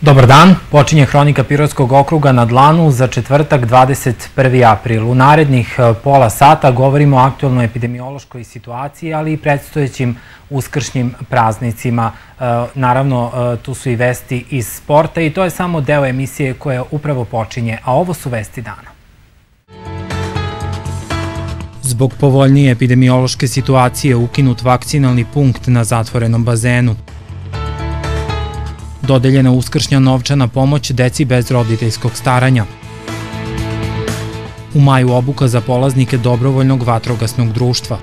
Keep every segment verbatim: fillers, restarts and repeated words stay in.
Dobar dan, počinje Hronika Pirotskog okruga na dlanu za četvrtak dvadeset prvi april. U narednih pola sata govorimo o aktuelnoj epidemiološkoj situaciji, ali i predstojećim uskršnjim praznicima. Naravno, tu su i vesti iz sporta i to je samo deo emisije koja upravo počinje, a ovo su vesti dana. Zbog povoljnije epidemiološke situacije ukinut vakcinalni punkt na zatvorenom bazenu. Dodeljena uskršnja novčana pomoć deci bez roditeljskog staranja. U maju obuka za polaznike dobrovoljnog vatrogasnog društva.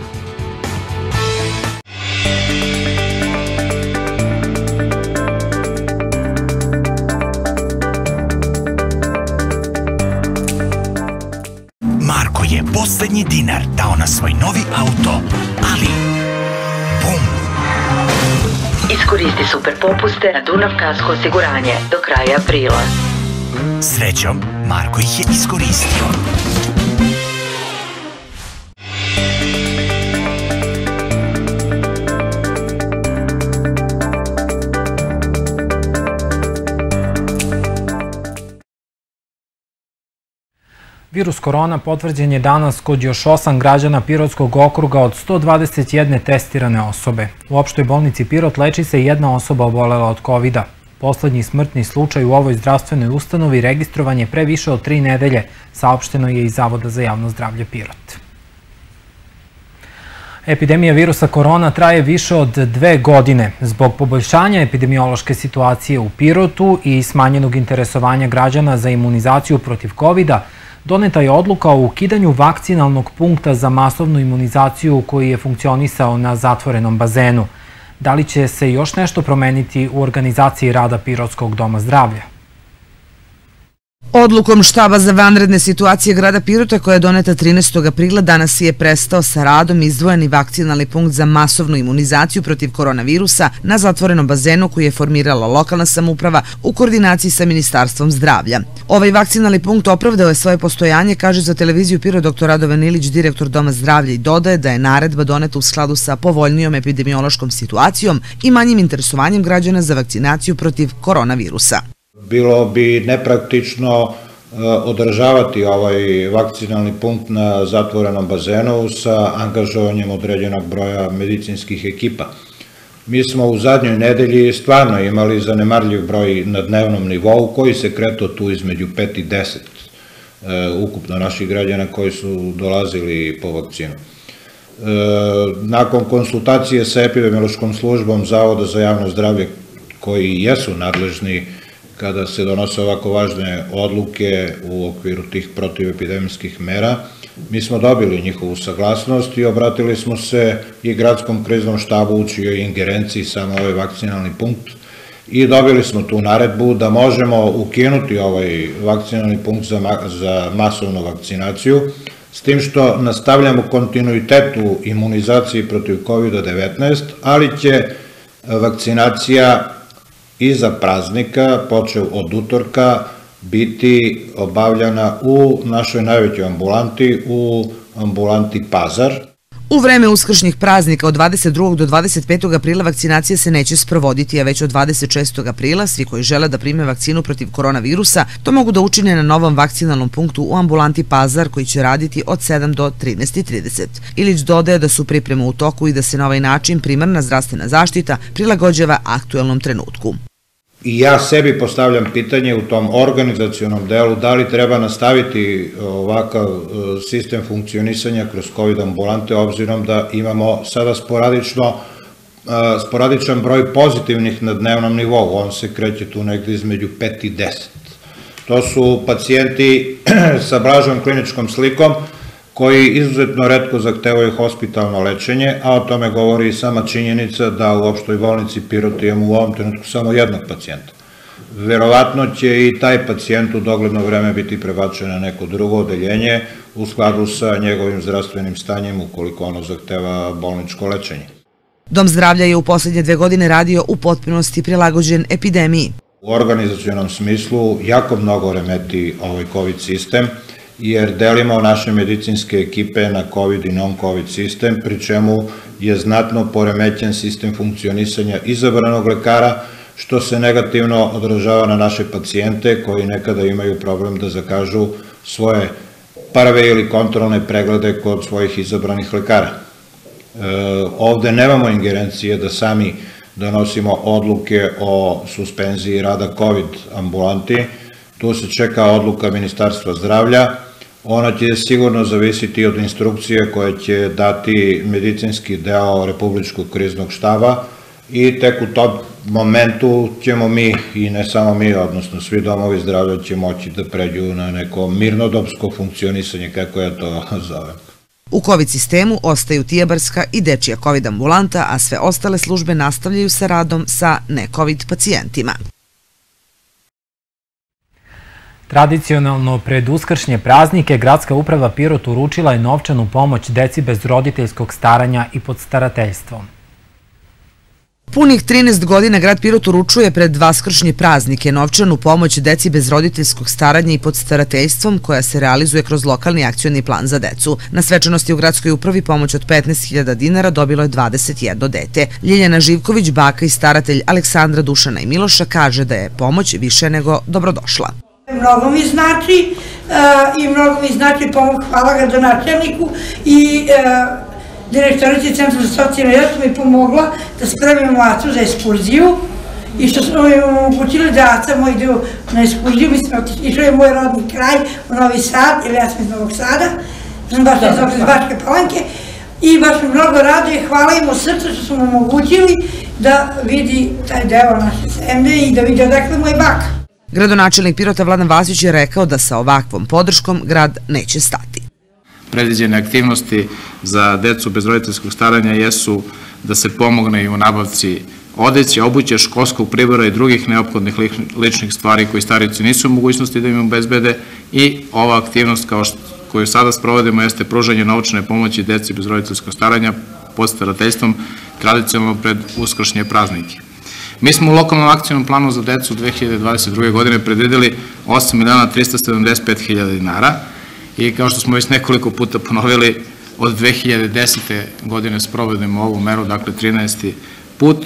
Marko je poslednji dinar dao na svoj novi auto, ali bum! Iskoristi super popuste na Dunav Kasko osiguranje do kraja aprila. Srećom, Marko ih je iskoristio. Virus korona potvrđen je danas kod još osam građana Pirotskog okruga od sto dvadeset jedne testirane osobe. U opštoj bolnici Pirot leči se jedna osoba obolela od kovida. Poslednji smrtni slučaj u ovoj zdravstvenoj ustanovi registrovan je pre više od tri nedelje, saopšteno je iz Zavoda za javno zdravlje Pirot. Epidemija virusa korona traje više od dve godine. Zbog poboljšanja epidemiološke situacije u Pirotu i smanjenog interesovanja građana za imunizaciju protiv kovida, doneta je odluka o ukidanju vakcinalnog punkta za masovnu imunizaciju koji je funkcionisao na zatvorenom bazenu. Da li će se još nešto promeniti u organizaciji rada Pirotskog doma zdravlja? Odlukom štaba za vanredne situacije grada Pirota koja je doneta trinaestog aprila danas je prestao sa radom izdvojeni vakcinalni punkt za masovnu imunizaciju protiv koronavirusa na zatvorenom bazenu koji je formirala lokalna samouprava u koordinaciji sa Ministarstvom zdravlja. Ovaj vakcinalni punkt opravdao je svoje postojanje, kaže za televiziju Pirot doktor Radovan Ilić, direktor Doma zdravlja, i dodaje da je naredba doneta u skladu sa povoljnijom epidemiološkom situacijom i manjim interesovanjem građana za vakcinaciju protiv koronavirusa. Bilo bi nepraktično održavati ovaj vakcinalni punkt na zatvorenom bazenu sa angažovanjem određenog broja medicinskih ekipa. Mi smo u zadnjoj nedelji stvarno imali zanemarljiv broj na dnevnom nivou koji se kretao tu između pet i deset ukupno naših građana koji su dolazili po vakcinu. Nakon konsultacije sa epidemiološkom službom Zavoda za javno zdravlje koji jesu nadležni kada se donose ovako važne odluke u okviru tih protivepidemijskih mera, mi smo dobili njihovu saglasnost i obratili smo se i gradskom kriznom štabu u čijoj ingerenciji samo ovaj vakcinalni punkt i dobili smo tu naredbu da možemo ukinuti ovaj vakcinalni punkt za masovnu vakcinaciju, s tim što nastavljamo kontinuitet u imunizaciji protiv kovida devetnaest, ali će vakcinacija iza praznika, počev od utorka, biti obavljana u našoj najvećoj ambulanti, u ambulanti Pazar. U vreme uskršnjih praznika od dvadeset drugog do dvadeset petog aprila vakcinacija se neće sprovoditi, a već od dvadeset šestog aprila svi koji žele da prime vakcinu protiv koronavirusa to mogu da učine na novom vakcinalnom punktu u ambulanti Pazar koji će raditi od sedam do trinaest i trideset. Ilić dodaje da su pripreme u toku i da se na ovaj način primarna zdravstvena zaštita prilagođava aktuelnom trenutku. I ja sebi postavljam pitanje u tom organizacionom delu da li treba nastaviti ovakav sistem funkcionisanja kroz COVID ambulante, obzirom da imamo sada sporadično, sporadičan broj pozitivnih na dnevnom nivou, on se kreće tu negde između pet i deset. To su pacijenti sa blažom kliničkom slikom koji izuzetno retko zahtevaju hospitalno lečenje, a o tome govori i sama činjenica da u opštoj bolnici Pirot imamo u ovom trenutku samo jednog pacijenta. Verovatno će i taj pacijent u dogledno vreme biti prebačen na neko drugo odeljenje u skladu sa njegovim zdravstvenim stanjem ukoliko ono zahteva bolničko lečenje. Dom zdravlja je u poslednje dve godine radio u potpunosti prilagođen epidemiji. U organizacionom smislu jako mnogo remeti ovaj COVID sistem, jer delimo naše medicinske ekipe na COVID i non-COVID sistem, pri čemu je znatno poremećen sistem funkcionisanja izabranog lekara, što se negativno odražava na naše pacijente koji nekada imaju problem da zakažu svoje prve ili kontrolne preglede kod svojih izabranih lekara. Ovde nemamo ingerencije da sami donosimo odluke o suspenziji rada COVID ambulanti, tu se čeka odluka Ministarstva zdravlja, ona će sigurno zavisiti od instrukcije koje će dati medicinski deo Republičkog kriznog štaba i tek u tom momentu ćemo mi, i ne samo mi, odnosno svi domovi zdravlja će moći da pređu na neko mirnodopsko funkcionisanje, kako ja to zovem. U COVID sistemu ostaju Tijabarska i dečija COVID ambulanta, a sve ostale službe nastavljaju sa radom sa ne-COVID pacijentima. Tradicionalno pred uskršnje praznike Gradska uprava Pirot uručila je novčanu pomoć deci bez roditeljskog staranja i pod starateljstvom. Punih trinaest godina grad Pirot uručuje pred vaskršnje praznike novčanu pomoć deci bez roditeljskog staranja i pod starateljstvom koja se realizuje kroz lokalni akcioni plan za decu. Na svečanosti u gradskoj upravi pomoć od petnaest hiljada dinara dobilo je dvadeset jedno dete. Ljiljana Živković, baka i staratelj Aleksandra, Dušana i Miloša, kaže da je pomoć više nego dobrodošla. Mnogo mi znači i mnogo mi znači pomoć, hvala gradonačelniku i direktorici Centra za socijalni rad mi pomogla da spravimo Acu za ekskurziju i što smo mi omogućili da Aca moj idu na ekskurziju, mi smo išli u moj rodni kraj, u Novi Sad, ili ja sam iz Novog Sada, sam baš iz Bačke Palanke i baš mi mnogo raduje, hvala im od srca što smo omogućili da vidi taj deo naše zemlje i da vidi odakle moj baka. Gradonačelnik Pirota Vladan Vasić je rekao da sa ovakvom podrškom grad neće stati. Predviđene aktivnosti za decu bez roditeljskog staranja jesu da se pomogne i u nabavci odeće, obuće, školskog pribora i drugih neophodnih ličnih stvari koji starici nisu u mogućnosti da im obezbede i ova aktivnost koju sada sprovodimo jeste pružanje novčane pomoći deci bez roditeljskog staranja pod starateljstvom tradicionalno pred uskršnje praznike. Mi smo u lokalnom akcijnom planu za decu dve hiljade dvadeset druge. godine predvideli osam miliona trista sedamdeset pet hiljada dinara i kao što smo već nekoliko puta ponovili, od dve hiljade desete. godine sprovodimo ovu meru, dakle trinaesti put.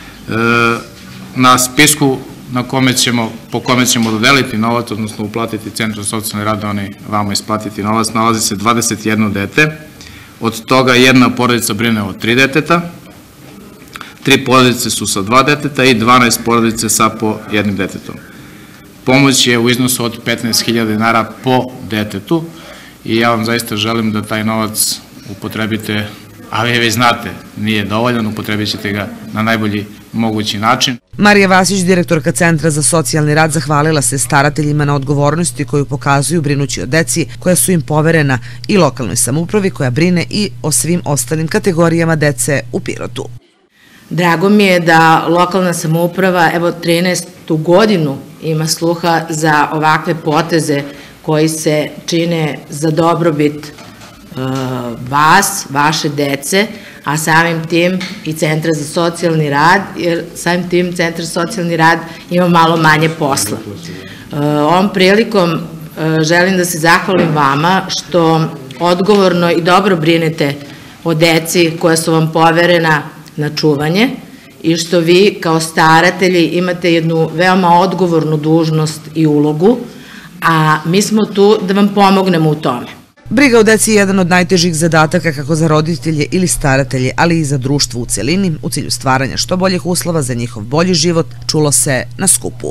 Na spisku na kome ćemo, po kome ćemo dodeliti novac, odnosno uplatiti Centru za socijalni rad, oni vama isplatiti novac, nalazi se dvadeset jedno dete, od toga jedna porodica brine o tri deteta, tri porodice su sa dva deteta i dvanaest porodice sa po jednim detetom. Pomoć je u iznosu od petnaest hiljada dinara po detetu i ja vam zaista želim da taj novac upotrebite, a vi već znate, nije dovoljan, upotrebit ćete ga na najbolji mogući način. Marija Vasić, direktorka Centra za socijalni rad, zahvalila se starateljima na odgovornosti koju pokazuju brinući o deci koja su im poverena i lokalnoj samoupravi koja brine i o svim ostalim kategorijama dece u Pirotu. Drago mi je da lokalna samouprava, evo trinaestu godinu, ima sluha za ovakve poteze koji se čine za dobrobit vas, vaše dece, a samim tim i Centra za socijalni rad, jer samim tim Centar za socijalni rad ima malo manje posla. Ovom prilikom želim da se zahvalim vama što odgovorno i dobro brinete o deci koja su vam poverena na čuvanje i što vi kao staratelji imate jednu veoma odgovornu dužnost i ulogu, a mi smo tu da vam pomognemo u tome. Briga o deci je jedan od najtežih zadataka kako za roditelje ili staratelje, ali i za društvo u celini, u cilju stvaranja što boljih uslova za njihov bolji život, čulo se na skupu.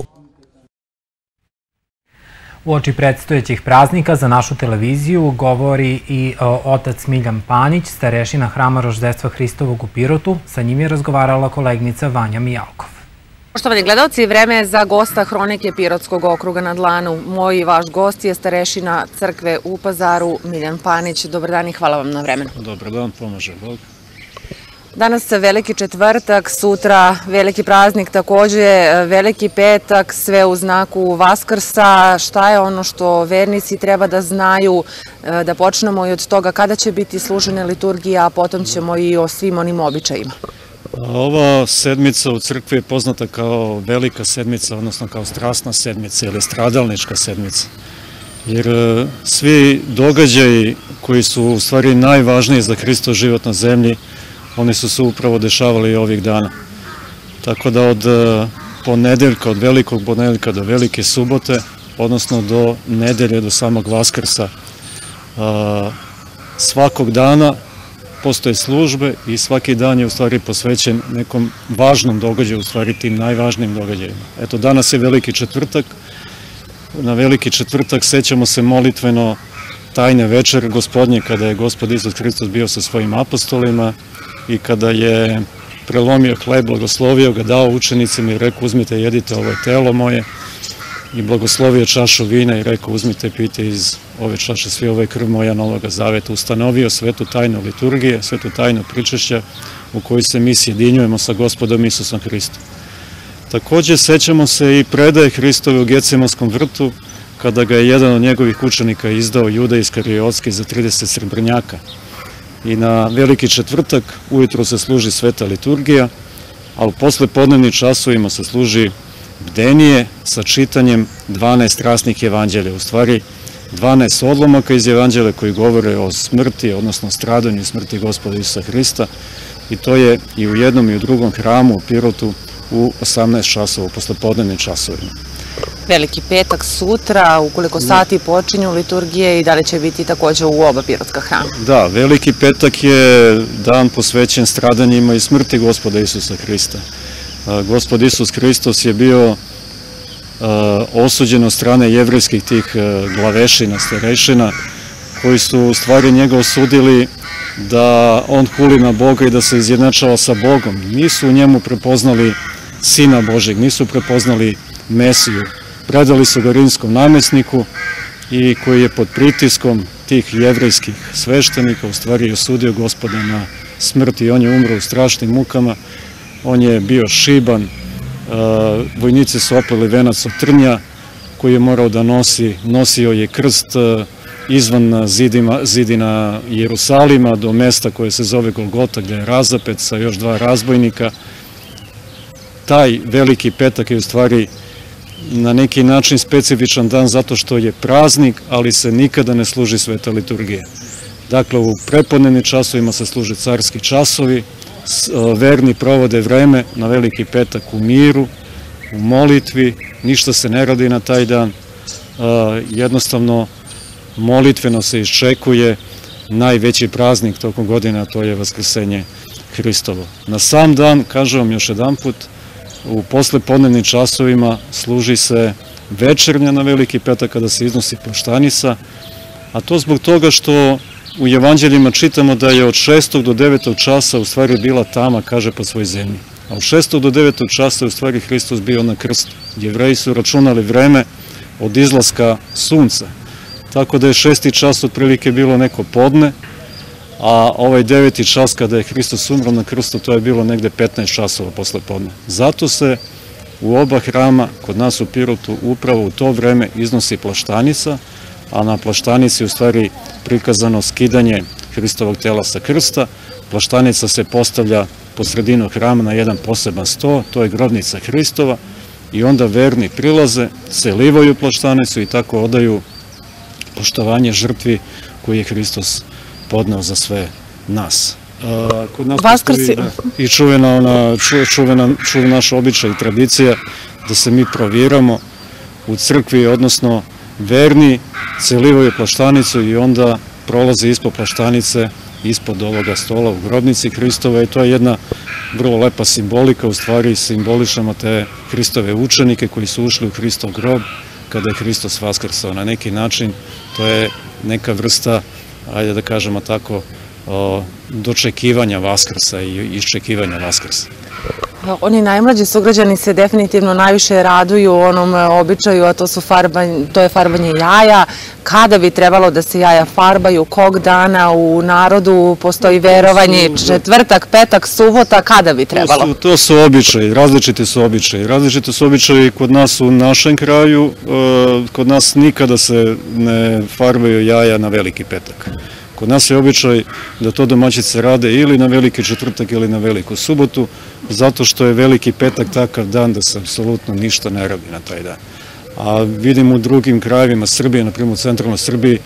U oči predstojećih praznika za našu televiziju govori i otac Miljan Panić, starešina Hrama Roždestva Hristovog u Pirotu. Sa njim je razgovarala koleginica Vanja Mijalkov. Poštovani gledalci, vreme je za gosta Hronike Pirotskog okruga na dlanu. Moj i vaš gost je starešina crkve u Pazaru, Miljan Panić. Dobar dan i hvala vam na vremenu. Dobar dan, pomaže Bog. Danas veliki četvrtak, sutra veliki praznik, takođe veliki petak, sve u znaku Vaskrsa. Šta je ono što vernici treba da znaju, da počnemo i od toga kada će biti služena liturgija, a potom ćemo i o svim onim običajima. Ova sedmica u crkvi je poznata kao velika sedmica, odnosno kao strasna sedmica ili stradalnička sedmica. Jer svi događaji koji su u stvari najvažniji za Hristov život na zemlji, oni su se upravo dešavali i ovih dana. Tako da od ponedeljka, od velikog ponedeljka do velike subote, odnosno do nedelje, do samog Vaskrsa. Svakog dana postoje službe i svaki dan je u stvari posvećen nekom važnom događaju, u stvari tim najvažnijim događajima. Eto, danas je Veliki četvrtak. Na Veliki četvrtak sećamo se molitveno tajne večere Gospodnje, kada je Gospod Isus Hristos bio sa svojim apostolima i kada je prelomio hleb, blagoslovio ga, dao učenicima i rekao: uzmite, jedite, ovo je telo moje, i blagoslovio čašu vina i rekao: uzmite, pijte iz ove čaše svi, ovo je krv moja novoga zaveta. Ustanovio svetu tajnu liturgije, svetu tajnu pričešća u kojoj se mi sjedinjujemo sa Gospodom Isusom Hristom. Takođe, sećamo se i predaje Hristove u Gecemanskom vrtu, kada ga je jedan od njegovih učenika izdao, Juda Iskariotski, za trideset srebrnjaka. I na Veliki četvrtak ujutro se služi sveta liturgija, a u poslepodnevnim časovima se služi bdenije sa čitanjem dvanaest rasnih evanđelja, u stvari dvanaest odlomaka iz evanđelja koji govore o smrti, odnosno stradanju i smrti Gospoda Isusa Hrista, i to je i u jednom i u drugom hramu u Pirotu u osamnaest časova, u poslepodnevnim časovima. Veliki petak sutra, u koliko sati počinju liturgije i da li će biti takođe u oba pirotska hrama? Da, Veliki petak je dan posvećen stradanjima i smrti Gospoda Isusa Hrista. Gospod Isus Hristos je bio osuđen od strane jevrejskih tih glavešina, starešina, koji su u stvari njega osudili da on huli na Boga i da se izjednačava sa Bogom. Nisu u njemu prepoznali Sina Božeg, nisu prepoznali Mesiju. Predali su ga rimskom namesniku i koji je pod pritiskom tih jevrejskih sveštenika u stvari osudio Gospoda na smrt i on je umro u strašnim mukama. On je bio šiban, vojnici su opleli venac od trnja koji je morao da nosi, nosio je krst izvan zidina Jerusalima do mesta koje se zove Golgota, gde je razapet sa još dva razbojnika. Taj Veliki petak je u stvari na neki način specifičan dan zato što je praznik, ali se nikada ne služi sveta liturgija. Dakle, u prepodnevnim časovima se služe carski časovi, verni provode vreme na Veliki petak u miru, u molitvi, ništa se ne radi na taj dan, jednostavno molitveno se iščekuje najveći praznik tokom godina, a to je Vaskrsenje Hristovo. Na sam dan, kažem vam još jedan put, u poslepodnevnim časovima služi se večernja na Veliki petak kada se iznosi plaštanica, a to zbog toga što u evanđeljima čitamo da je od šestog do devetog časa u stvari bila tama, kaže, po svoj zemlji. A od šestog do devetog časa u stvari Hristos bio na krstu. Jevreji su računali vreme od izlaska sunca. Tako da je šesti čas otprilike bilo neko podne, a ovaj deveti čas kada je Hristos umro na krstu, to je bilo negde petnaest časova posle podne. Zato se u oba hrama, kod nas u Pirotu, upravo u to vreme iznosi plaštanica, a na plaštanici u stvari prikazano skidanje Hristovog tela sa krsta. Plaštanica se postavlja po sredinu hrama na jedan poseban sto, to je grobnica Hristova, i onda verni prilaze, selivaju plaštanicu i tako odaju poštovanje žrtvi koju je Hristos podneo za sve nas. Kod nas postoji i čuvena naš običaj i tradicija da se mi proviramo u crkvi, odnosno verni celivaju plaštanicu i onda prolaze ispod plaštanice, ispod ovoga stola u grobnici Hristove, i to je jedna vrlo lepa simbolika, u stvari simbolišamo te Hristove učenike koji su ušli u Hristov grob kada je Hristos vaskrsao. Na neki način to je neka vrsta, ajde da kažemo tako, dočekivanja Vaskrsa i iščekivanja Vaskrsa. Oni najmlađi sugrađani se definitivno najviše raduju onom običaju, a to su farbanje, to je farbanje jaja. Kada bi trebalo da se jaja farbaju, kog dana u narodu postoji verovanje, četvrtak, petak, subota, kada bi trebalo? To su običaji, različiti su običaji. Različiti su običaji kod nas u našem kraju, kod nas nikada se ne farbaju jaja na Veliki petak. Kod nas je običaj da to domaćice rade ili na Veliki četvrtak ili na Veliku subotu, zato što je Veliki petak takav dan da se apsolutno ništa ne radi na taj dan. A vidim u drugim krajevima Srbije, na primjer u centralnoj Srbiji,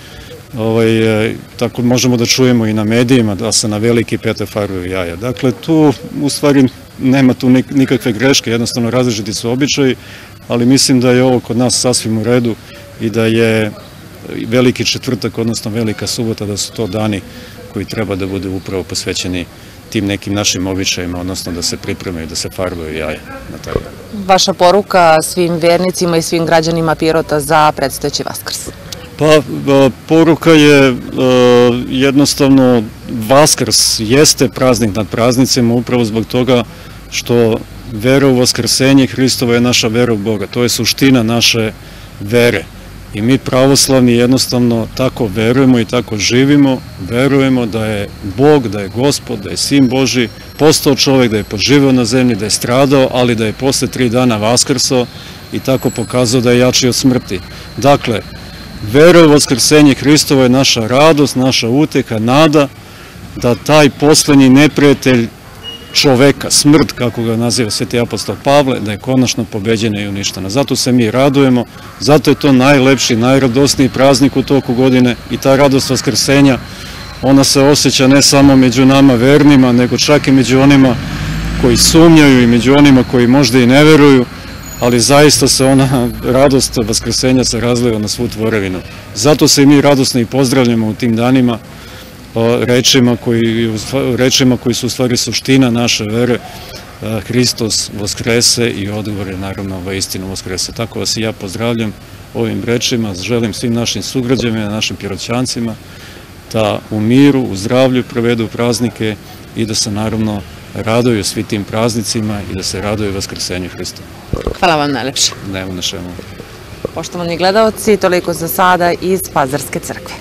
tako možemo da čujemo i na medijima da se na veliki petak farbuju jaja. Dakle, tu u stvari nema tu nikakve greške, jednostavno različiti su običaji, ali mislim da je ovo kod nas sasvim u redu i da je veliki četvrtak, odnosno velika subota, da su to dani koji treba da budu upravo posvećeni tim nekim našim običajima, odnosno da se pripremaju, da se farbuju jaja na taj dan. Vaša poruka svim vernicima i svim građanima Pirota za predstojeći Vaskrs? Pa, poruka je jednostavno, Vaskrs jeste praznik nad praznicima upravo zbog toga što vera u Vaskrsenje Hristova je naša vera u Boga. To je suština naše vere. I mi pravoslavni jednostavno tako verujemo i tako živimo, verujemo da je Bog, da je Gospod, da je Sin Božji, postao čovek, da je poživeo na zemlji, da je stradao, ali da je posle tri dana vaskrsao i tako pokazao da je jači od smrti. Dakle, vera u Vaskrsenje Hristova je naša radost, naša uteka, nada da taj poslednji neprijatelj čoveka, smrt, kako ga naziva sveti apostol Pavle, da je konačno pobeđena i uništena. Zato se mi radujemo, zato je to najlepši, najradosniji praznik u toku godine i ta radost Vaskrsenja, ona se osjeća ne samo među nama vernima, nego čak i među onima koji sumnjaju i među onima koji možda i ne veruju, ali zaista se ona radost Vaskrsenja se razliva na svu tvorevinu. Zato se i mi radosno i pozdravljamo u tim danima, rečima koji, rečima koji su u stvari suština naše vere, Hristos vaskrese i odgovor je naravno va istinu vaskrese. Tako vas i ja pozdravljam ovim rečima, želim svim našim sugrađanima, našim Piroćancima da u miru, u zdravlju provedu praznike i da se naravno raduju svi tim praznicima i da se raduju Vaskrsenju Hrista. Hvala vam najlepše. Nemo na čemu. Poštovani gledalci, toliko za sada iz Pazarske crkve.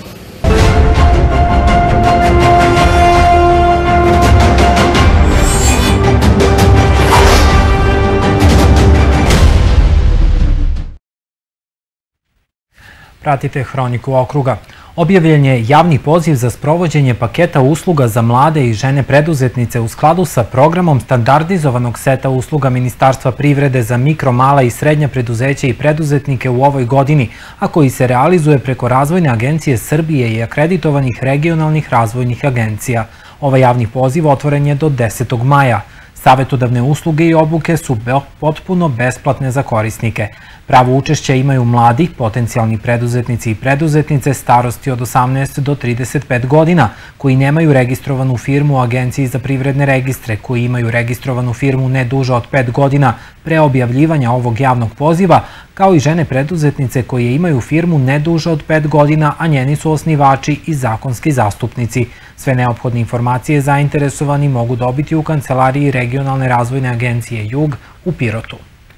Pratite Hroniku okruga. Objavljen je javni poziv za sprovođenje paketa usluga za mlade i žene preduzetnice u skladu sa programom standardizovanog seta usluga Ministarstva privrede za mikro, mala i srednja preduzeća i preduzetnike u ovoj godini, a koji se realizuje preko Razvojne agencije Srbije i akreditovanih regionalnih razvojnih agencija. Ovaj javni poziv otvoren je do desetog maja. Savetodavne usluge i obuke su potpuno besplatne za korisnike. Pravo učešća imaju mladi, potencijalni preduzetnici i preduzetnice starosti od osamnaest do trideset pet godina, koji nemaju registrovanu firmu u Agenciji za privredne registre, koji imaju registrovanu firmu ne duže od pet godina pre objavljivanja ovog javnog poziva, kao i žene preduzetnice koje imaju firmu ne duže od pet godina, a njeni su osnivači i zakonski zastupnici. Sve neophodne informacije zainteresovani mogu dobiti u kancelariji Regionalne razvojne agencije Jug u Pirotu.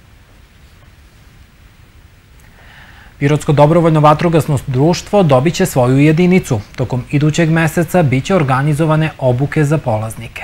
Pirotsko dobrovoljno vatrogasno društvo dobit će svoju jedinicu. Tokom idućeg meseca biće organizovane obuke za polaznike.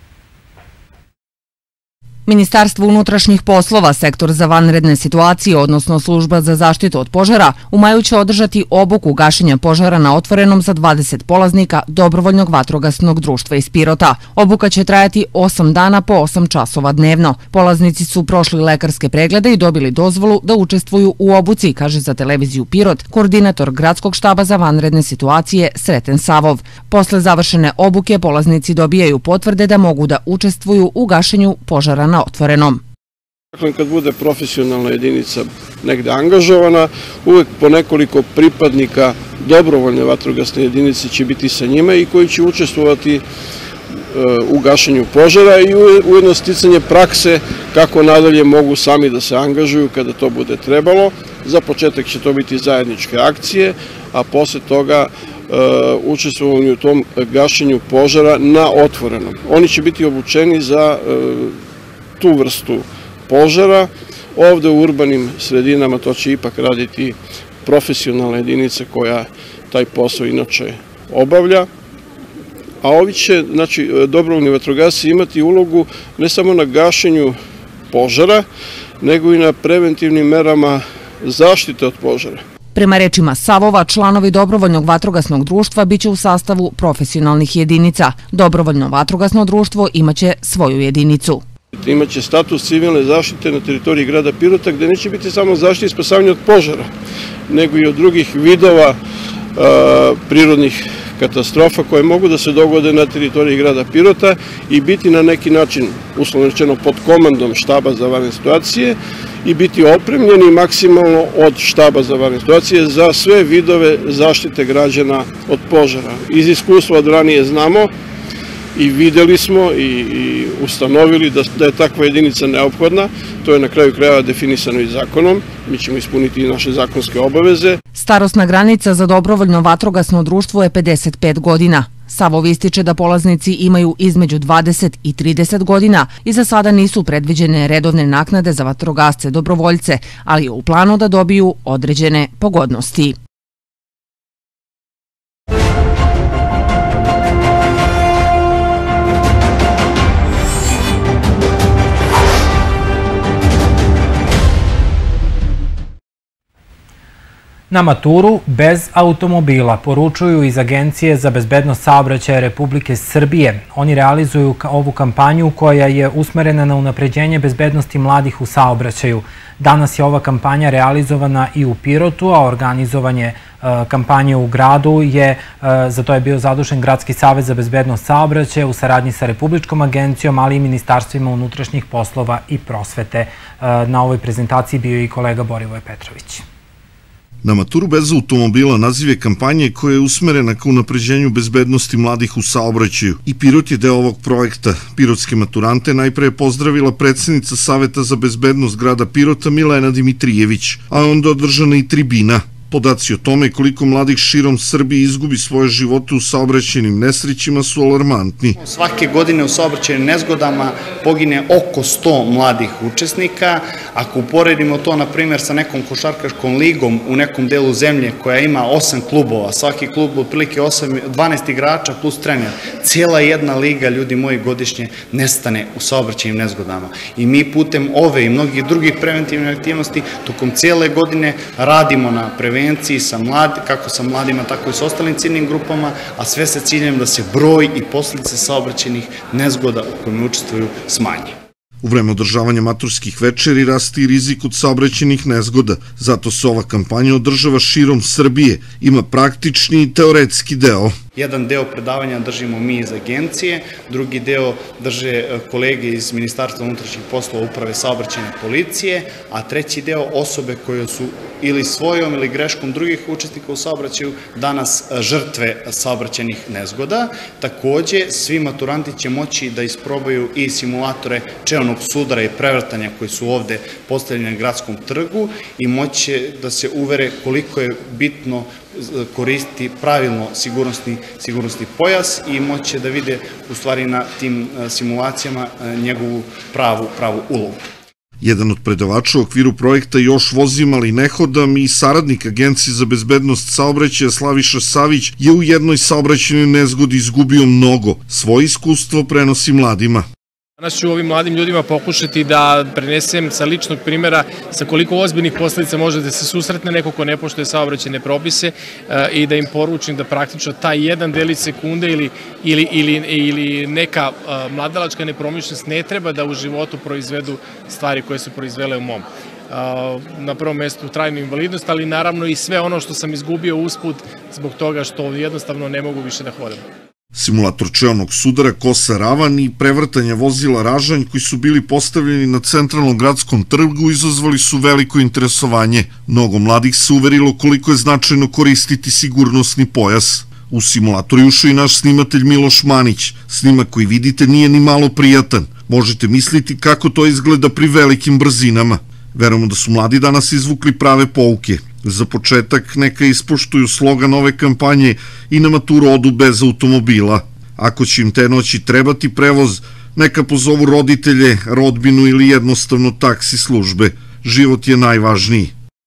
Ministarstvo unutrašnjih poslova, sektor za vanredne situacije, odnosno služba za zaštitu od požara, u maju će održati obuku gašenja požara na otvorenom za dvadeset polaznika dobrovoljnog vatrogasnog društva iz Pirota. Obuka će trajati osam dana po osam časova dnevno. Polaznici su prošli lekarske preglede i dobili dozvolu da učestvuju u obuci, kaže za televiziju Pirot koordinator Gradskog štaba za vanredne situacije Sreten Savov. Posle završene obuke polaznici dobijaju potvrde da mogu da učestvuju u gašenju požara na otvorenom. Dakle, kad bude profesionalna jedinica negde angažovana, uvek po nekoliko pripadnika dobrovoljne vatrogasne jedinice će biti sa njima i koji će učestvovati u gašenju požara i ujedno sticanje prakse kako nadalje mogu sami da se angažuju kada to bude trebalo. Za početak će to biti zajedničke akcije, a posle toga učestvovanje u tom gašenju požara na otvorenom. Oni će biti obučeni za tu vrstu požara. Ovde u urbanim sredinama to će ipak raditi profesionalna jedinica koja taj posao inače obavlja. A ovi će, znači, dobrovoljni vatrogasci imati ulogu ne samo na gašenju požara, nego i na preventivnim merama zaštite od požara. Prema rečima Savova, članovi dobrovoljnog vatrogasnog društva biće u sastavu profesionalnih jedinica. Dobrovoljno vatrogasno društvo imaće svoju jedinicu. Imaće status civilne zaštite na teritoriji grada Pirota, gde neće biti samo zaštite i spasavanje od požara, nego i od drugih vidova prirodnih katastrofa koje mogu da se dogode na teritoriji grada Pirota i biti na neki način, uslovno rečeno, pod komandom štaba za vanredne situacije i biti opremljeni maksimalno od štaba za vanredne situacije za sve vidove zaštite građana od požara. Iz iskustva od ranije znamo i videli smo i ustanovili da je takva jedinica neophodna. To je na kraju krajeva definisano i zakonom. Mi ćemo ispuniti i naše zakonske obaveze. Starosna granica za dobrovoljno vatrogasno društvo je pedeset pet godina. Savov ističe da polaznici imaju između dvadeset i trideset godina i za sada nisu predviđene redovne naknade za vatrogasce dobrovoljce, ali je u planu da dobiju određene pogodnosti. Na maturu bez automobila, poručuju iz Agencije za bezbednost saobraćaja Republike Srbije. Oni realizuju ovu kampanju koja je usmerena na unapređenje bezbednosti mladih u saobraćaju. Danas je ova kampanja realizovana i u Pirotu, a organizovanje kampanje u gradu je, za to je bio zadužen Gradski savez za bezbednost saobraćaja u saradnji sa Republičkom agencijom, ali i ministarstvima unutrašnjih poslova i prosvete. Na ovoj prezentaciji bio je i kolega Borivoje Petrović. Na maturu bez automobila naziv je kampanje koja je usmerena ka unapređenju bezbednosti mladih u saobraćaju i Pirot je deo ovog projekta. Pirotske maturante najpre je pozdravila predsednica Saveta za bezbednost grada Pirota Milena Dimitrijević, a onda održana i tribina. Podaci o tome koliko mladih širom Srbije izgubi svoje živote u saobraćajnim nesrećima su alarmantni. Svake godine u saobraćajnim nezgodama pogine oko sto mladih učesnika. Ako uporedimo to, na primjer, sa nekom košarkaškom ligom u nekom delu zemlje koja ima osam klubova, svaki klub otprilike dvanaest igrača plus trener, cijela jedna liga, ljudi moji, godišnje nestane u saobraćajnim nezgodama. I mi putem ove i mnogih drugih preventivnih aktivnosti tokom cijele godine radimo na prevenciji kako sa mladima, tako i sa ostalim ciljnim grupama, a sve sa ciljem da se broj i posljedice saobraćajnih nezgoda u kojima učestvuju smanji. U vreme održavanja maturskih večeri raste i rizik od saobraćajnih nezgoda, zato se ova kampanja održava širom Srbije, ima praktični i teoretski deo. Jedan deo predavanja držimo mi iz agencije, drugi deo drže kolege iz Ministarstva unutrašnjih poslova Uprave saobraćajne policije, a treći deo osobe koje su ili svojom ili greškom drugih učesnika u saobraćaju danas žrtve saobraćajnih nezgoda. Takođe, svi maturanti će moći da isprobaju i simulatore čeonog sudara i prevrtanja koji su ovde postavljeni na gradskom trgu i moći da se uvere koliko je bitno koristiti pravilno sigurnosni pojas i moći da vide u stvari na tim simulacijama njegovu pravu ulogu. Jedan od predavača u okviru projekta Još vozim, ali ne hodam i saradnik Agencije za bezbednost saobraćaja Slaviša Savić je u jednoj saobraćajnoj nezgodi izgubio mnogo. Svoje iskustvo prenosi mladima. Danas ću ovim mladim ljudima pokušati da prenesem sa ličnog primjera sa koliko ozbiljnih posledica može da se susretne neko ko ne poštuje saobraćajne propise i da im poručim da praktično taj jedan delić sekunde ili neka mladalačka nepromišljenost ne treba da u životu proizvedu stvari koje su proizvele u mom. Na prvom mestu trajnu invalidnost, ali naravno i sve ono što sam izgubio usput zbog toga što jednostavno ne mogu više da hodam. Simulator čeonog sudara, kosa ravan i prevrtanja vozila Ražanj koji su bili postavljeni na centralnom gradskom trgu izazvali su veliko interesovanje. Mnogo mladih se uverilo koliko je značajno koristiti sigurnosni pojas. U simulator je ušao i naš snimatelj Miloš Manić. Snimak koji vidite nije ni malo prijatan. Možete misliti kako to izgleda pri velikim brzinama. Verujemo da su mladi danas izvukli prave pouke. Za početak neka ispoštuju slogan ove kampanje i na maturu odu bez automobila. Ako će im te noći trebati prevoz, neka pozovu roditelje, rodbinu ili jednostavno taksi službe. Život je najvažniji.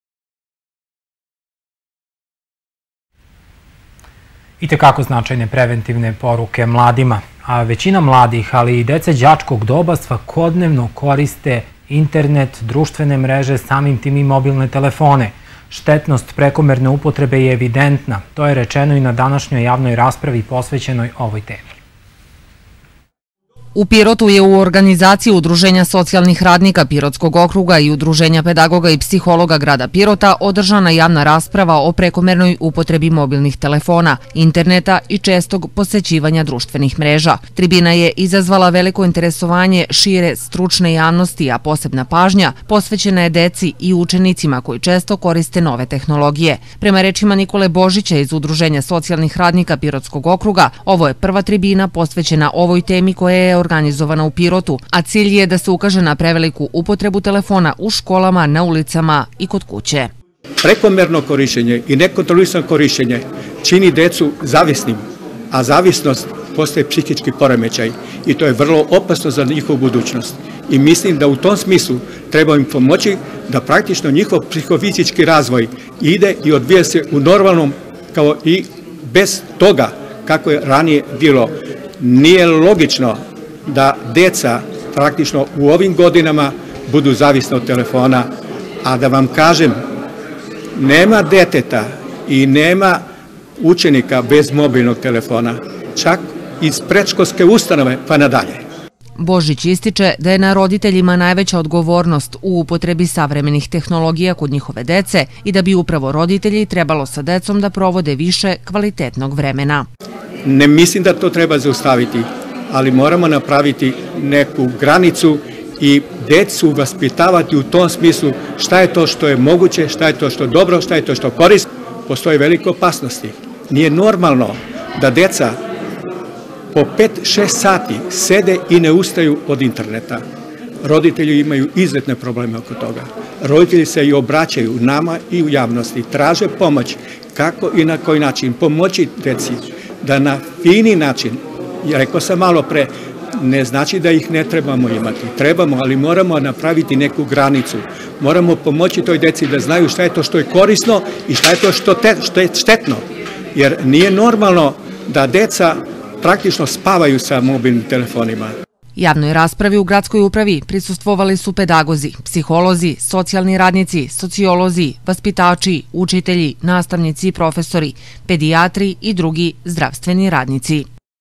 I tekako značajne preventivne poruke mladima. A većina mladih, ali i dece đačkog doba svakodnevno koriste internet, društvene mreže, samim tim i mobilne telefone. Štetnost prekomerne upotrebe je evidentna. To je rečeno i na današnjoj javnoj raspravi posvećenoj ovoj temi. U Pirotu je u organizaciji Udruženja socijalnih radnika Pirotskog okruga i Udruženja pedagoga i psihologa grada Pirota održana javna rasprava o prekomernoj upotrebi mobilnih telefona, interneta i čestog posećivanja društvenih mreža. Tribina je izazvala veliko interesovanje šire stručne javnosti, a posebna pažnja posvećena je deci i učenicima koji često koriste nove tehnologije. Prema rečima Nikole Božića iz Udruženja socijalnih radnika Pirotskog okruga, ovo je prva tribina posvećena ovoj temi koja je organizovana u Pirotu, a cilj je da se ukaže na preveliku upotrebu telefona u školama, na ulicama i kod kuće. Prekomerno korišćenje i nekontrolisano korišćenje čini decu zavisnim, a zavisnost postaje psihički poremećaj i to je vrlo opasno za njihovu budućnost. I mislim da u tom smislu treba im pomoći da praktično njihov psihofizički razvoj ide i odvija se u normalnom, kao i bez toga kako je ranije bilo. Nije logično da deca praktično u ovim godinama budu zavisna od telefona, a da vam kažem, nema deteta i nema učenika bez mobilnog telefona, čak iz predškolske ustanove pa nadalje. Božić ističe da je na roditeljima najveća odgovornost u upotrebi savremenih tehnologija kod njihove dece i da bi upravo roditelji trebalo sa decom da provode više kvalitetnog vremena. Ne mislim da to treba zaustaviti, ali moramo napraviti neku granicu i decu vaspitavati u tom smislu šta je to što je moguće, šta je to što je dobro, šta je to što korisno. Postoje velike opasnosti. Nije normalno da deca po pet šest sati sede i ne ustaju od interneta. Roditelji imaju izuzetne probleme oko toga. Roditelji se i obraćaju nama i u javnosti, traže pomoć kako i na koji način pomoći deci da na fini način, rekao sam malo pre, ne znači da ih ne trebamo imati. Trebamo, ali moramo napraviti neku granicu. Moramo pomoći toj deci da znaju šta je to što je korisno i šta je to što, te, što je štetno. Jer nije normalno da deca praktično spavaju sa mobilnim telefonima. Javnoj raspravi u gradskoj upravi prisustvovali su pedagozi, psiholozi, socijalni radnici, sociolozi, vaspitači, učitelji, nastavnici i profesori, pedijatri i drugi zdravstveni radnici.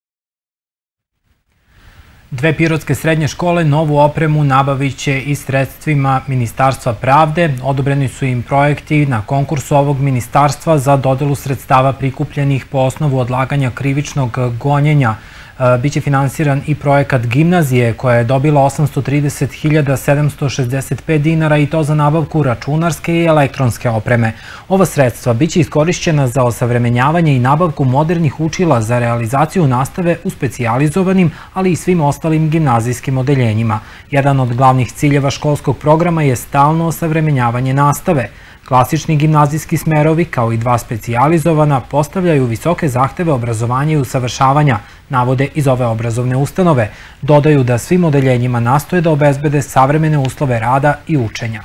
Dve pirotske srednje škole novu opremu nabavit će i sredstvima Ministarstva pravde. Odobreni su im projekti na konkursu ovog ministarstva za dodelu sredstava prikupljenih po osnovu odlaganja krivičnog gonjenja. Biće finansiran i projekat gimnazije koja je dobila osamsto trideset hiljada sedamsto šezdeset pet dinara i to za nabavku računarske i elektronske opreme. Ova sredstva biće iskorišćena za osavremenjavanje i nabavku modernih učila za realizaciju nastave u specijalizovanim, ali i svim ostalim gimnazijskim odeljenjima. Jedan od glavnih ciljeva školskog programa je stalno osavremenjavanje nastave. Klasični gimnazijski smerovi, kao i dva specijalizovana, postavljaju visoke zahteve obrazovanja i usavršavanja, navode iz ove obrazovne ustanove. Dodaju da svim odeljenjima nastoje da obezbede savremene uslove rada i učenja.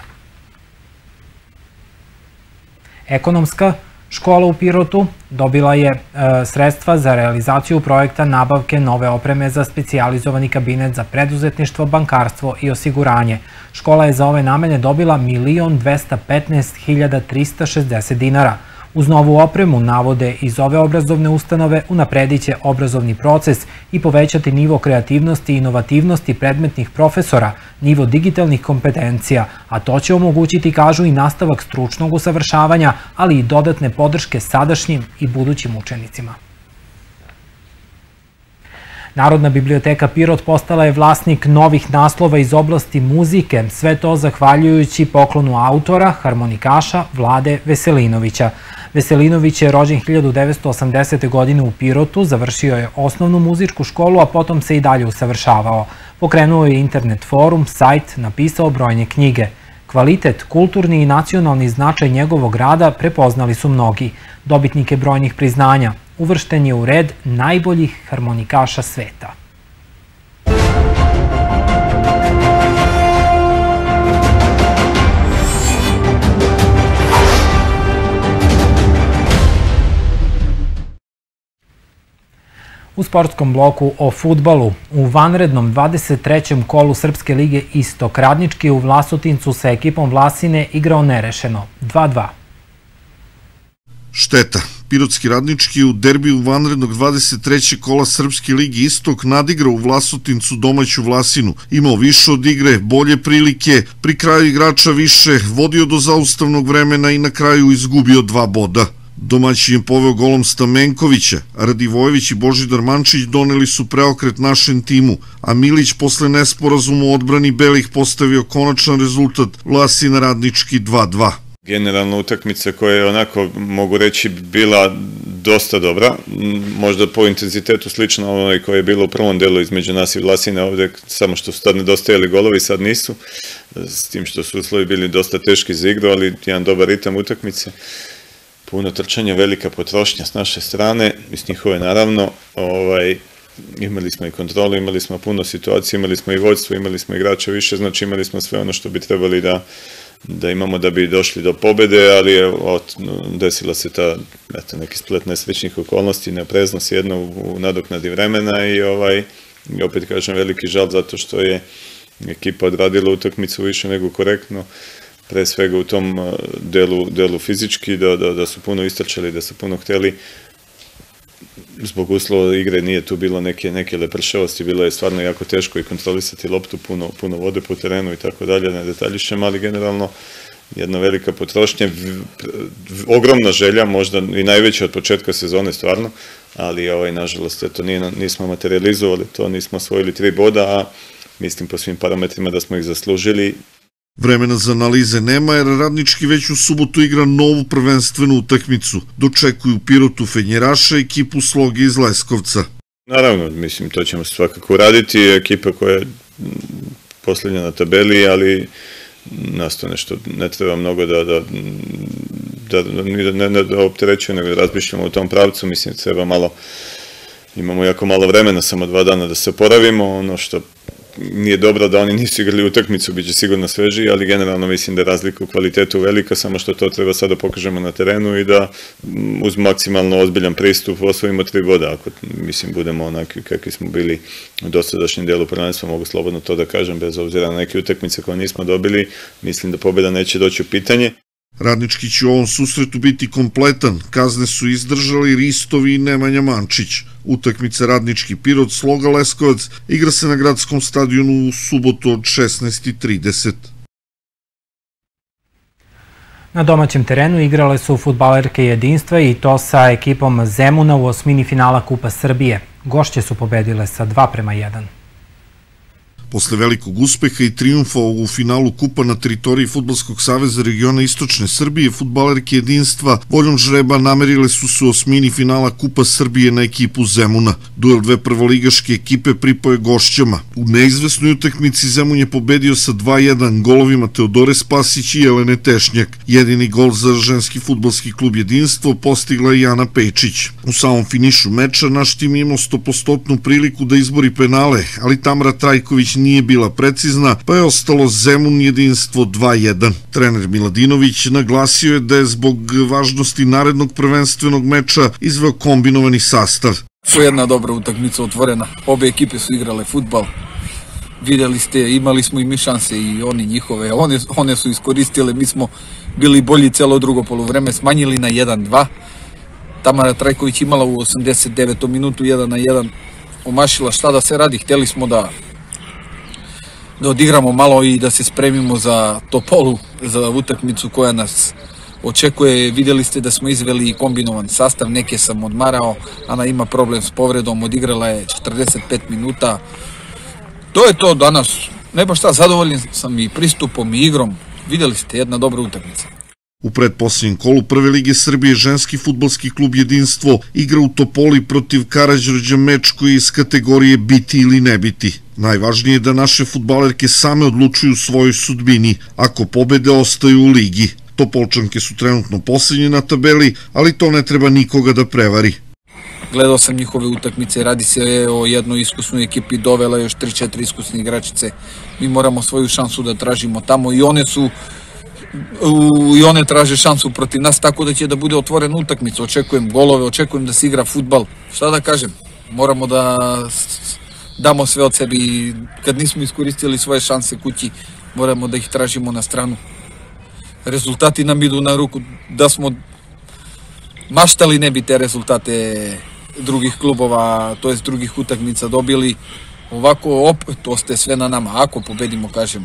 Ekonomska škola u Pirotu dobila je sredstva za realizaciju projekta nabavke nove opreme za specijalizovani kabinet za preduzetništvo, bankarstvo i osiguranje. Škola je za ove namene dobila milion dvesta petnaest hiljada trista šezdeset dinara. Uz novu opremu, navode iz ove obrazovne ustanove, unapredit će obrazovni proces i povećati nivo kreativnosti i inovativnosti predmetnih profesora, nivo digitalnih kompetencija, a to će omogućiti, kažu, i nastavak stručnog usavršavanja, ali i dodatne podrške sadašnjim i budućim učenicima. Narodna biblioteka Pirot postala je vlasnik novih naslova iz oblasti muzike, sve to zahvaljujući poklonu autora, harmonikaša Vlade Veselinovića. Veselinović je rođen hiljadu devetsto osamdesete. godine u Pirotu, završio je osnovnu muzičku školu, a potom se i dalje usavršavao. Pokrenuo je internet forum, sajt, napisao brojne knjige. Kvalitet, kulturni i nacionalni značaj njegovog rada prepoznali su mnogi. Dobitnike brojnih priznanja. Uvršten je u red najboljih harmonikaša sveta. U sportskom bloku o fudbalu, u vanrednom dvadeset trećem kolu Srpske lige Istok, Radnički u Vlasotincu sa ekipom Vlasine igrao nerešeno, dva dva. Šteta. Pirotski Radnički u derbiju vanrednog dvadeset trećeg kola Srpske ligi Istok nadigrao u Vlasotincu domaću Vlasinu. Imao više od igre, bolje prilike, pri kraju igrača više, vodio do zaustavnog vremena i na kraju izgubio dva boda. Domaćin je poveo golom Stamenkovića, Radivojević i Božidar Mančić doneli su preokret našem timu, a Milić posle nesporazuma u odbrani belih postavio konačan rezultat Vlasina Radnički dva dva. Generalna utakmica koja je onako, mogu reći, bila dosta dobra, možda po intenzitetu slično onoj koja je bila u prvom delu između nas i Vlasine ovde, samo što su tad nedostajali golovi, sad nisu, s tim što su uslovi bili dosta teški za igru, ali jedan dobar ritam utakmice. Puno trčanja, velika potrošnja s naše strane, i s njihove naravno, imali smo i kontrolu, imali smo puno situacija, imali smo i vođstvo, imali smo igrača više, znači imali smo sve ono što bi trebali da imamo da bi došli do pobede, ali je desila se ta neki splet nesrećnih okolnosti, neopreznost jedna u nadoknadi vremena i opet kažem veliki žal zato što je ekipa odradila utakmicu više nego korektno, pre svega u tom delu fizički, da su puno istrčali, da su puno hteli. Zbog uslova igre nije tu bilo neke lepršavosti, bilo je stvarno jako teško i kontrolisati loptu, puno vode po terenu i tako dalje, ne detaljišem, ali generalno jedna velika potrošnja, ogromna želja, možda i najveća od početka sezone stvarno, ali nažalost nismo materializovali to, nismo osvojili tri boda, a mislim po svim parametrima da smo ih zaslužili. Vremena za analize nema jer Radnički već u subotu igra novu prvenstvenu utakmicu. Dočekuju Pirotu Fenjeraša, ekipu Sloge iz Leskovca. Naravno, mislim, to ćemo svakako uraditi. Ekipa koja je poslednja na tabeli, ali nas to nešto ne treba mnogo da ne opterećuje, nego da razmišljamo u tom pravcu. Mislim, treba malo, imamo jako malo vremena, samo dva dana da se oporavimo. Ono što nije dobro da oni nisu igrali utakmicu, bit će sigurno svežiji, ali generalno mislim da je razlika u kvalitetu velika, samo što to treba sada pokažemo na terenu i da uz maksimalno ozbiljan pristup osvojimo tri boda. Ako, mislim, budemo onaki kakvi smo bili u dosadašnjem delu prvenstva, mogu slobodno to da kažem, bez obzira na neke utakmice koje nismo dobili, mislim da pobjeda neće doći u pitanje. Radnički će u ovom susretu biti kompletan, kazne su izdržali Ristovi i Nemanja Mančić. Utakmica Radnički Pirot Sloga Leskovac igra se na gradskom stadionu u subotu od šesnaest i trideset. Na domaćem terenu igrale su fudbalerke Jedinstva i to sa ekipom Zemuna u osmini finala Kupa Srbije. Gošće su pobedile sa dva prema jedan. Posle velikog uspeha i trijumfa u finalu Kupa na teritoriji Fudbalskog saveza regiona Istočne Srbije, fudbalerke Jedinstva voljom žreba namerile su se u osmini finala Kupa Srbije na ekipu Zemuna. Duel dve prvoligaške ekipe pripao je gošćama. U neizvesnoj utakmici Zemun je pobedio sa dva jedan golovima Teodore Spasić i Jelene Tešnjak. Jedini gol za ženski fudbalski klub Jedinstvo postigla je Jana Pejčić. U samom finišu meča naš tim imao stopostotnu priliku da izbori penale, ali Tamara Trajković nije bila precizna, pa je ostalo Zemun Jedinstvo dva jedan. Trener Miladinović naglasio je da je zbog važnosti narednog prvenstvenog meča izveo kombinovani sastav. Su jedna dobra utakmica otvorena, obe ekipe su igrale fudbal, vidjeli ste, imali smo i mi šanse i oni njihove, one su iskoristile, mi smo bili bolji celo drugo poluvreme, smanjili na jedan dva. Tamara Trajković imala u osamdeset devetom minutu jedan na jedan, omašila šta da se radi, htjeli smo da da odigramo malo i da se spremimo za Topolu, za utakmicu koja nas očekuje. Vidjeli ste da smo izveli kombinovan sastav, neke sam odmarao, Ana ima problem s povredom, odigrala je četrdeset pet minuta. To je to danas, ne baš šta, zadovoljen sam i pristupom i igrom, vidjeli ste, jedna dobra utakmica. U predposljednjem kolu Prve lige Srbije ženski fudbalski klub Jedinstvo igra u Topoli protiv Karađorđa, meč koji je iz kategorije biti ili ne biti. Najvažnije je da naše fudbalerke same odlučuju svojoj sudbini. Ako pobede, ostaju u ligi. Topolčanke su trenutno posljednje na tabeli, ali to ne treba nikoga da prevari. Gledao sam njihove utakmice, radi se o jednoj iskusnoj ekipi, dovela još tri četiri iskusne igračice. Mi moramo svoju šansu da tražimo tamo i one su i one traže šansu protiv nas, tako da će da bude otvorena utakmica. Očekujem golove, očekujem da se igra fudbal. Šta da kažem, moramo da damo sve od sebi i kad nismo iskoristili svoje šanse kući, moramo da ih tražimo na stranu. Rezultati nam idu na ruku, da smo maštali, ne bi te rezultate drugih klubova, to jest drugih utakmica dobili. Ovako, opet, to ste sve na nama. Ako pobedimo, kažem,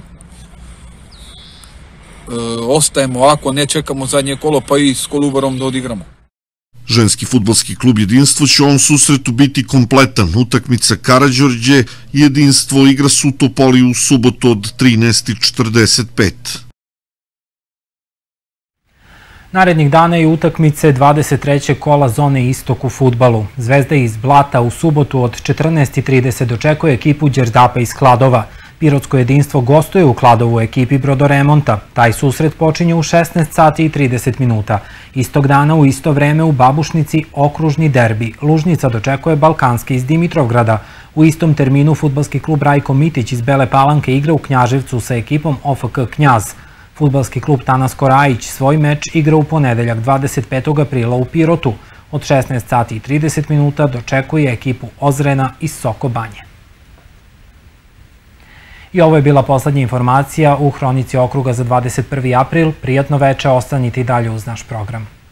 e, ostajemo, ako ne, čekamo zadnje kolo, pa i s Kolubarom da odigramo. Ženski fudbalski klub Jedinstvo će u ovom susretu biti kompletan. Utakmica Karađorđe i Jedinstvo igra se u Topoli u subotu od trinaest četrdeset pet. Narednih dana je utakmice dvadeset trećeg kola zone Istok u fudbalu. Zvezda iz Blata u subotu od četrnaest trideset dočekuje ekipu Đerdapa iz Kladova. Pirotsko Jedinstvo gostuje u Kladovu ekipi Brodoremonta. Taj susret počinje u šesnaest sati i trideset minuta. Istog dana u isto vreme u Babušnici okružni derbi. Lužnica dočekuje Balkanski iz Dimitrovgrada. U istom terminu fudbalski klub Rajko Mitić iz Bele Palanke igra u Knjaževcu sa ekipom O F K Knjaz. Fudbalski klub Tanas Korajić svoj meč igra u ponedeljak dvadeset petog aprila u Pirotu. Od šesnaest sati i trideset minuta dočekuje ekipu Ozrena iz Soko Banje. I ovo je bila poslednja informacija u Hronici okruga za dvadeset prvi april. Prijatno veče, ostanite i dalje uz naš program.